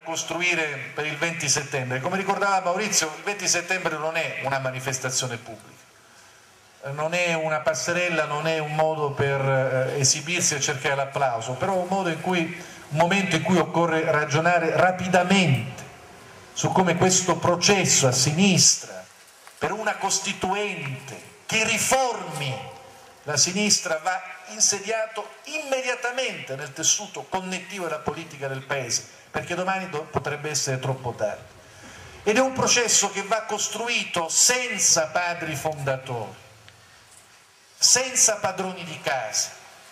costruire per il 20 settembre. Come ricordava Maurizio, il 20 settembre non è una manifestazione pubblica, non è una passerella, non è un modo per esibirsi e cercare l'applauso, però è un momento in cui occorre ragionare rapidamente su come questo processo a sinistra per una costituente che riformi la sinistra va insediato immediatamente nel tessuto connettivo della politica del Paese, perché domani potrebbe essere troppo tardi. Ed è un processo che va costruito senza padri fondatori, senza padroni di casa,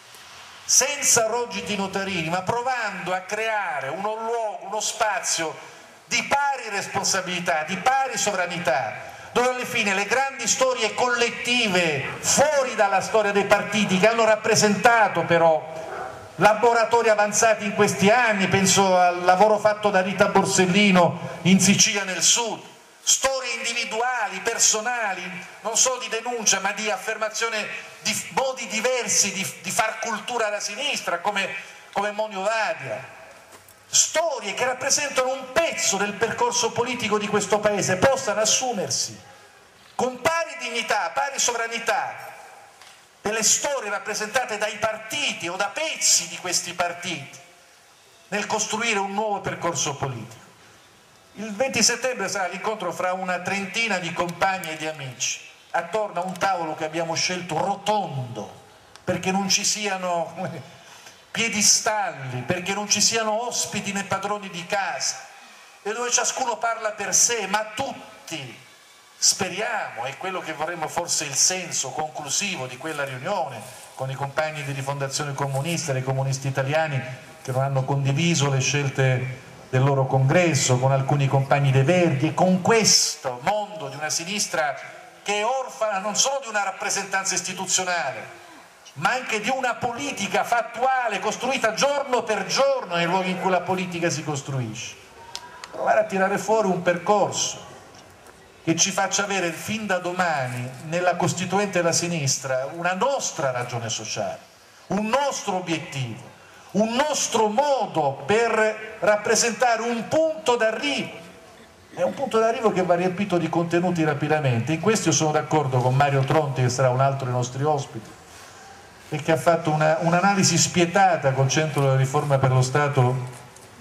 senza rogiti notarini, ma provando a creare uno luogo, uno spazio di pari responsabilità, di pari sovranità, dove alla fine le grandi storie collettive fuori dalla storia dei partiti, che hanno rappresentato però laboratori avanzati in questi anni, penso al lavoro fatto da Rita Borsellino in Sicilia nel Sud, storie individuali, personali, non solo di denuncia ma di affermazione di modi diversi di far cultura alla sinistra, come Monio Vadia, storie che rappresentano un pezzo del percorso politico di questo Paese, possano assumersi con pari dignità, pari sovranità delle storie rappresentate dai partiti o da pezzi di questi partiti nel costruire un nuovo percorso politico. Il 20 settembre sarà l'incontro fra una trentina di compagni e di amici attorno a un tavolo che abbiamo scelto rotondo, perché non ci siano piedistalli, perché non ci siano ospiti né padroni di casa, e dove ciascuno parla per sé, ma tutti speriamo, è quello che vorremmo forse il senso conclusivo di quella riunione con i compagni di Rifondazione Comunista, dei comunisti italiani che non hanno condiviso le scelte del loro congresso, con alcuni compagni dei Verdi, e con questo mondo di una sinistra che è orfana non solo di una rappresentanza istituzionale, ma anche di una politica fattuale costruita giorno per giorno nei luoghi in cui la politica si costruisce. Provare a tirare fuori un percorso che ci faccia avere fin da domani nella Costituente della sinistra una nostra ragione sociale, un nostro obiettivo, un nostro modo per rappresentare un punto d'arrivo. È un punto d'arrivo che va riempito di contenuti rapidamente. In questo io sono d'accordo con Mario Tronti, che sarà un altro dei nostri ospiti, e che ha fatto un'analisi spietata col Centro della Riforma per lo Stato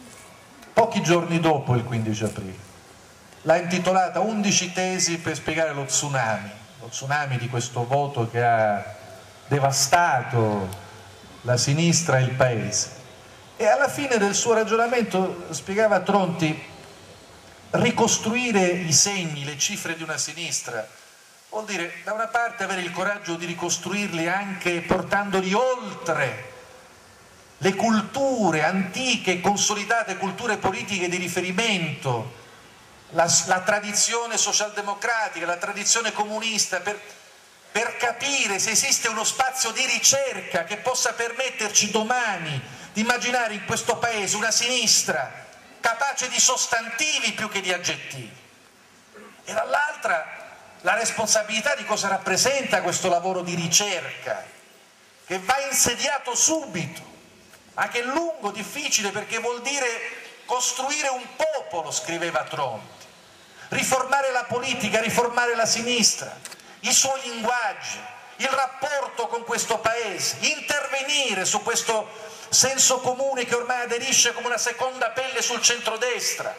pochi giorni dopo il 15 aprile. L'ha intitolata 11 tesi per spiegare lo tsunami di questo voto che ha devastato la sinistra e il Paese. E alla fine del suo ragionamento spiegava Tronti: ricostruire i segni, le cifre di una sinistra vuol dire da una parte avere il coraggio di ricostruirli anche portandoli oltre le culture antiche, consolidate culture politiche di riferimento, la tradizione socialdemocratica, la tradizione comunista, per capire se esiste uno spazio di ricerca che possa permetterci domani di immaginare in questo Paese una sinistra capace di sostantivi più che di aggettivi, e dall'altra la responsabilità di cosa rappresenta questo lavoro di ricerca, che va insediato subito, ma che è lungo, difficile, perché vuol dire costruire un popolo, scriveva Tronti, riformare la politica, riformare la sinistra, i suoi linguaggi, il rapporto con questo Paese, intervenire su questo senso comune che ormai aderisce come una seconda pelle sul centrodestra,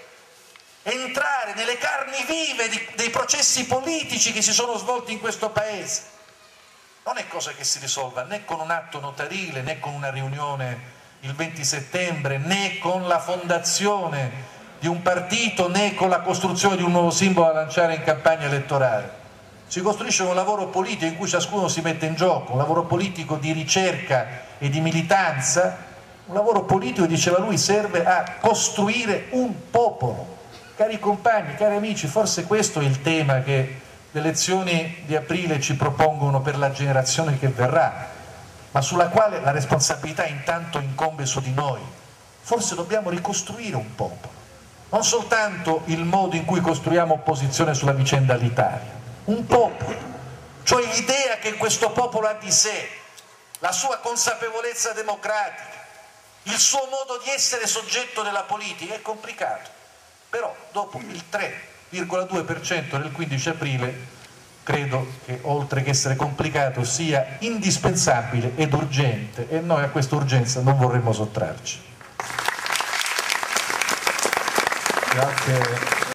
entrare nelle carni vive dei processi politici che si sono svolti in questo Paese. Non è cosa che si risolva né con un atto notarile, né con una riunione il 20 settembre, né con la fondazione di un partito, né con la costruzione di un nuovo simbolo da lanciare in campagna elettorale. Si costruisce un lavoro politico in cui ciascuno si mette in gioco, un lavoro politico di ricerca e di militanza, un lavoro politico, diceva lui, serve a costruire un popolo. Cari compagni, cari amici, forse questo è il tema che le elezioni di aprile ci propongono per la generazione che verrà, ma sulla quale la responsabilità intanto incombe su di noi. Forse dobbiamo ricostruire un popolo, non soltanto il modo in cui costruiamo opposizione sulla vicenda all'Italia, un popolo, cioè l'idea che questo popolo ha di sé, la sua consapevolezza democratica, il suo modo di essere soggetto della politica, è complicato, però dopo il 3,2% del 15 aprile credo che oltre che essere complicato sia indispensabile ed urgente, e noi a questa urgenza non vorremmo sottrarci. Grazie.